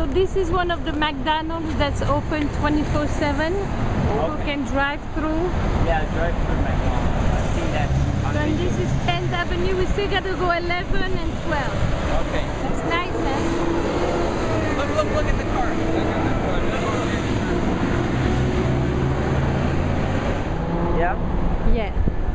this is one of the McDonald's that's open 24/7. People can drive through. Yeah, drive through McDonald's. I've seen that. So and this is 10th Avenue. We still got to go 11 and 12. Okay. That's nice, huh? Look at the car. Yeah? Yeah.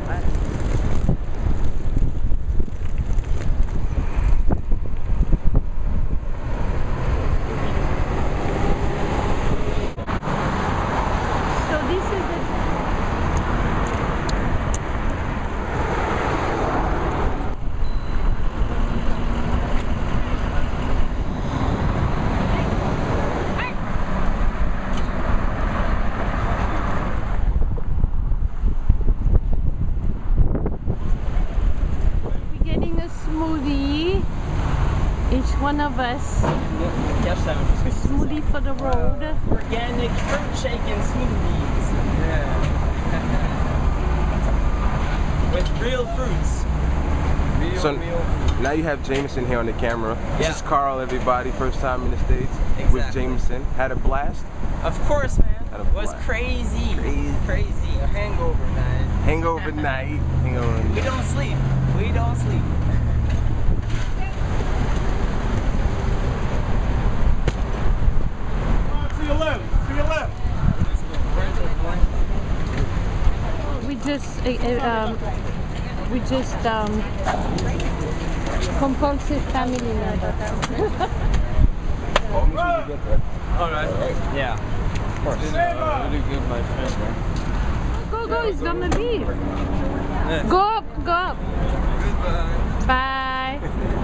One of us. Yes, a smoothie for the road. Organic fruit shaking smoothies. Yeah. With real fruits. So now you have Jamieson here on the camera. This is Carl, everybody. First time in the States with Jamieson. Had a blast? Of course, man. It was crazy. Crazy. A hangover night. Hangover night. We don't sleep. We don't sleep. To your left. We just compulsive family member. Alright. Yeah. Of course. Really good, my friend. Go, it's gonna leave. Go up. Goodbye. Bye.